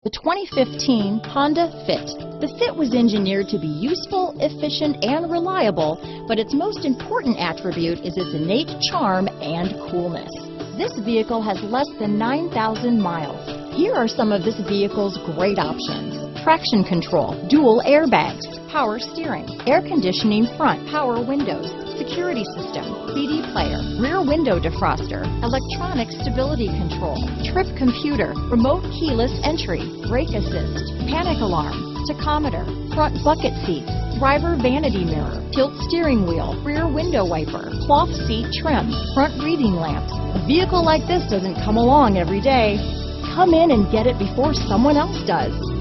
The 2015 Honda Fit. The Fit was engineered to be useful, efficient, and reliable, but its most important attribute is its innate charm and coolness. This vehicle has less than 9,000 miles. Here are some of this vehicle's great options: traction control, dual airbags, power steering, air conditioning front, power windows, security system, CD player, rear window defroster, electronic stability control, trip computer, remote keyless entry, brake assist, panic alarm, tachometer, front bucket seats, driver vanity mirror, tilt steering wheel, rear window wiper, cloth seat trim, front reading lamps. A vehicle like this doesn't come along every day. Come in and get it before someone else does.